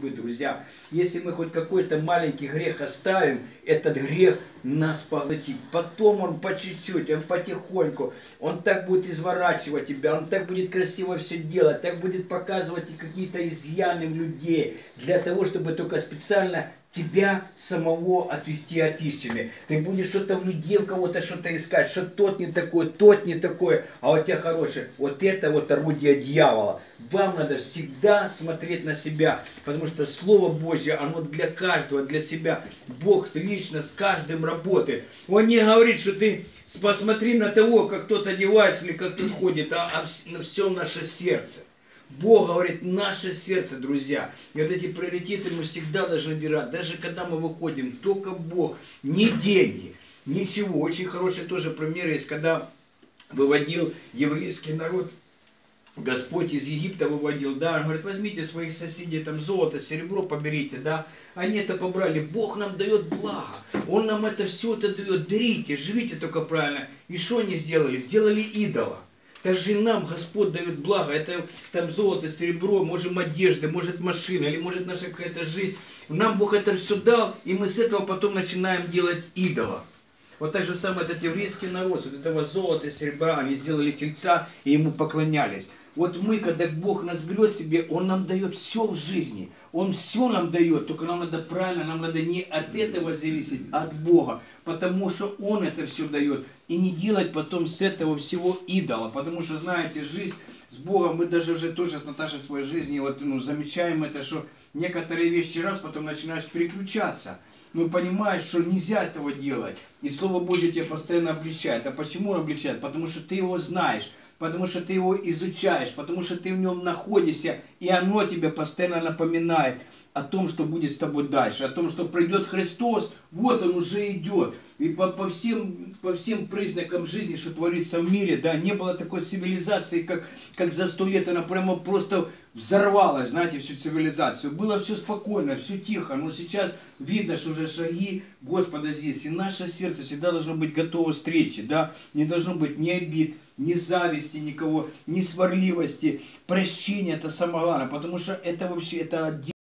Друзья, если мы хоть какой-то маленький грех оставим, этот грех нас поглотит. Потом он по чуть-чуть, он потихоньку, он так будет изворачивать тебя, он так будет красиво все делать, так будет показывать какие-то изъяны в людей, для того, чтобы только специально тебя самого отвести от истины. Ты будешь что-то в людей, у кого-то что-то искать, что тот не такой, а у тебя хороший. Вот это вот орудие дьявола. Вам надо всегда смотреть на себя, потому что Слово Божье, оно для каждого, для себя. Бог лично с каждым работает. Он не говорит, что ты посмотри на того, как кто-то одевается или как кто-то ходит, а на все наше сердце. Бог говорит, наше сердце, друзья. И вот эти приоритеты мы всегда должны держать. Даже когда мы выходим, только Бог, не деньги, ничего. Очень хороший тоже пример есть, когда выводил еврейский народ, Господь из Египта выводил, да, он говорит, возьмите своих соседей, там золото, серебро поберите, да. Они это побрали, Бог нам дает благо, Он нам это все это дает, берите, живите только правильно. И что они сделали? Сделали идола. Также и нам Господь дает благо. Это там золото, серебро, может одежда, может машина, или может наша какая-то жизнь. Нам Бог это все дал, и мы с этого потом начинаем делать идола. Вот так же самое этот еврейский народ, от этого золота, серебра, они сделали тельца и ему поклонялись. Вот мы, когда Бог нас берет себе, Он нам дает все в жизни. Он все нам дает, только нам надо правильно, нам надо не от этого зависеть, а от Бога. Потому что Он это все дает. И не делать потом с этого всего идола. Потому что, знаете, жизнь с Богом, мы даже уже тоже с Наташей в своей жизни вот, замечаем это, что некоторые вещи раз, потом начинаешь переключаться. Ну, понимаешь, что нельзя этого делать. И Слово Божье тебя постоянно обличает. А почему он обличает? Потому что ты его знаешь. Потому что ты его изучаешь, потому что ты в нем находишься, и оно тебе постоянно напоминает о том, что будет с тобой дальше, о том, что придет Христос, вот он уже идет. И по всем признакам жизни, что творится в мире, да, не было такой цивилизации, как за 100 лет, она прямо просто взорвалась, знаете, всю цивилизацию. Было все спокойно, все тихо, но сейчас видно, что уже шаги Господа здесь. И наше сердце всегда должно быть готово к встрече, да, не должно быть ни обид, ни зависти никого, ни сварливости. Прощение — это самое главное, потому что это вообще, это